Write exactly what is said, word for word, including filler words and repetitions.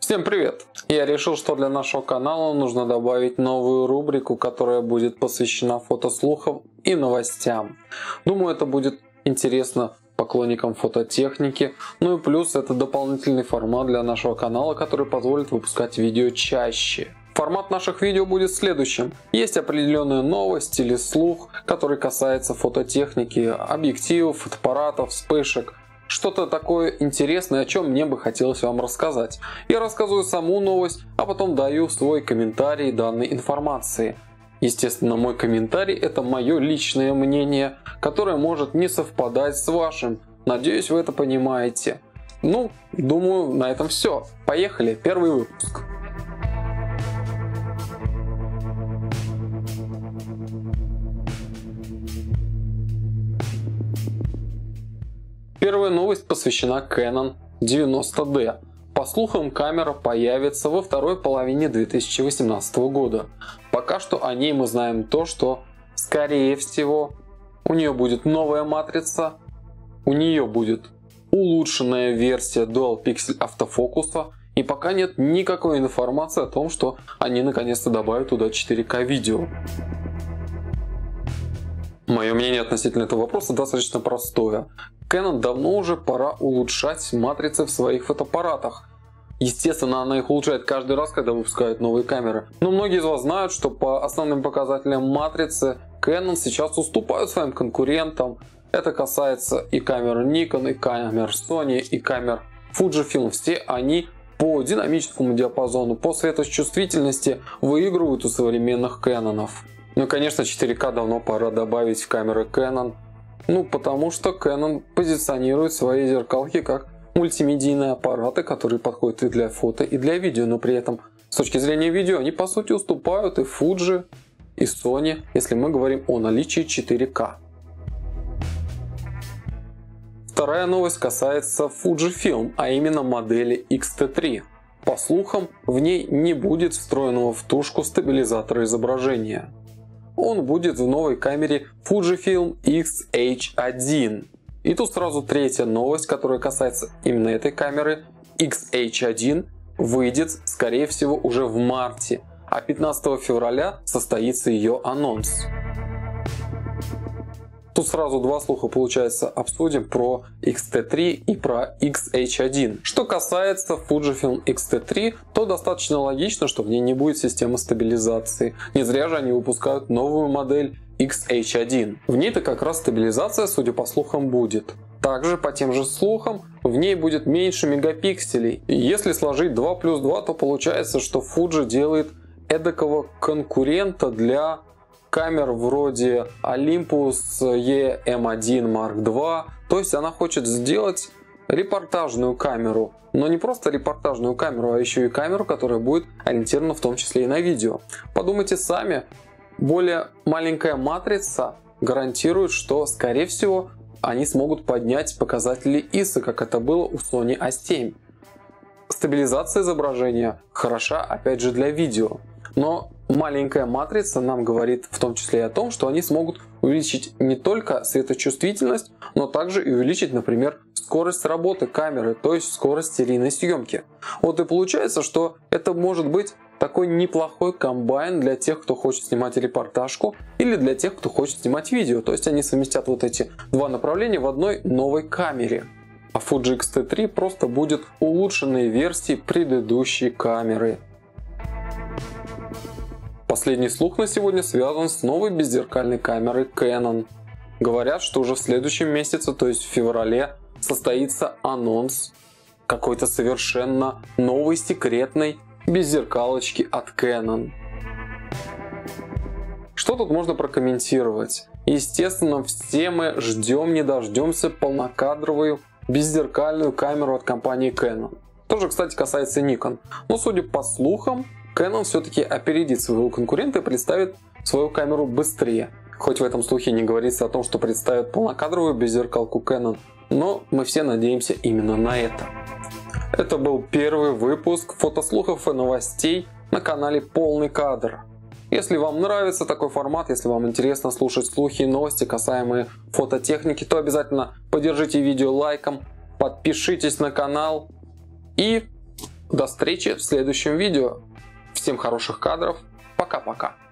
Всем привет! Я решил, что для нашего канала нужно добавить новую рубрику, которая будет посвящена фотослухам и новостям. Думаю, это будет интересно поклонникам фототехники. Ну и плюс это дополнительный формат для нашего канала, который позволит выпускать видео чаще. Формат наших видео будет следующим. Есть определенная новость или слух, который касается фототехники, объективов, фотоаппаратов, вспышек. Что-то такое интересное, о чем мне бы хотелось вам рассказать. Я рассказываю саму новость, а потом даю свой комментарий данной информации. Естественно, мой комментарий — это мое личное мнение, которое может не совпадать с вашим. Надеюсь, вы это понимаете. Ну, думаю, на этом все. Поехали, первый выпуск. Первая новость посвящена Canon девяносто ди. По слухам, камера появится во второй половине две тысячи восемнадцатого года. Пока что о ней мы знаем то, что, скорее всего, у нее будет новая матрица, у нее будет улучшенная версия Dual Pixel автофокуса, и пока нет никакой информации о том, что они наконец-то добавят туда четыре ка видео. Мое мнение относительно этого вопроса достаточно простое. Canon давно уже пора улучшать матрицы в своих фотоаппаратах. Естественно, она их улучшает каждый раз, когда выпускают новые камеры. Но многие из вас знают, что по основным показателям матрицы Canon сейчас уступают своим конкурентам. Это касается и камер Nikon, и камер Sony, и камер Fujifilm. Все они по динамическому диапазону, по светочувствительности выигрывают у современных Canon. Ну и, конечно, четыре ка давно пора добавить в камеры Canon. Ну, потому что Canon позиционирует свои зеркалки как мультимедийные аппараты, которые подходят и для фото, и для видео. Но при этом, с точки зрения видео, они по сути уступают и Fuji, и Sony, если мы говорим о наличии четыре ка. Вторая новость касается Fujifilm, а именно модели икс ти три. По слухам, в ней не будет встроенного в тушку стабилизатора изображения. Он будет в новой камере Fujifilm икс эйч один. И тут сразу третья новость, которая касается именно этой камеры. икс эйч один выйдет, скорее всего, уже в марте, а пятнадцатого февраля состоится ее анонс. Тут сразу два слуха, получается, обсудим про икс ти три и про икс эйч один. Что касается Fujifilm икс ти три, то достаточно логично, что в ней не будет системы стабилизации. Не зря же они выпускают новую модель икс эйч один. В ней-то как раз стабилизация, судя по слухам, будет. Также, по тем же слухам, в ней будет меньше мегапикселей. И если сложить два плюс два, то получается, что Fuji делает эдакого конкурента для камер вроде Olympus и эм один марк два. То есть она хочет сделать репортажную камеру. Но не просто репортажную камеру, а еще и камеру, которая будет ориентирована в том числе и на видео. Подумайте сами, более маленькая матрица гарантирует, что, скорее всего, они смогут поднять показатели ай эс о, как это было у Sony а семь. Стабилизация изображения хороша, опять же, для видео. Но маленькая матрица нам говорит в том числе и о том, что они смогут увеличить не только светочувствительность, но также и увеличить, например, скорость работы камеры, то есть скорость серийной съемки. Вот и получается, что это может быть такой неплохой комбайн для тех, кто хочет снимать репортажку, или для тех, кто хочет снимать видео. То есть они совместят вот эти два направления в одной новой камере. А Fuji икс ти три просто будет улучшенной версией предыдущей камеры. Последний слух на сегодня связан с новой беззеркальной камерой Canon. Говорят, что уже в следующем месяце, то есть в феврале, состоится анонс какой-то совершенно новой секретной беззеркалочки от Canon. Что тут можно прокомментировать? Естественно, все мы ждем не дождемся полнокадровую беззеркальную камеру от компании Canon. Тоже, кстати, касается Nikon. Но судя по слухам, Canon все-таки опередит своего конкурента и представит свою камеру быстрее. Хоть в этом слухе не говорится о том, что представят полнокадровую беззеркалку Canon, но мы все надеемся именно на это. Это был первый выпуск фотослухов и новостей на канале Полный Кадр. Если вам нравится такой формат, если вам интересно слушать слухи и новости, касаемые фототехники, то обязательно поддержите видео лайком, подпишитесь на канал и До встречи в следующем видео. Всем хороших кадров. Пока-пока.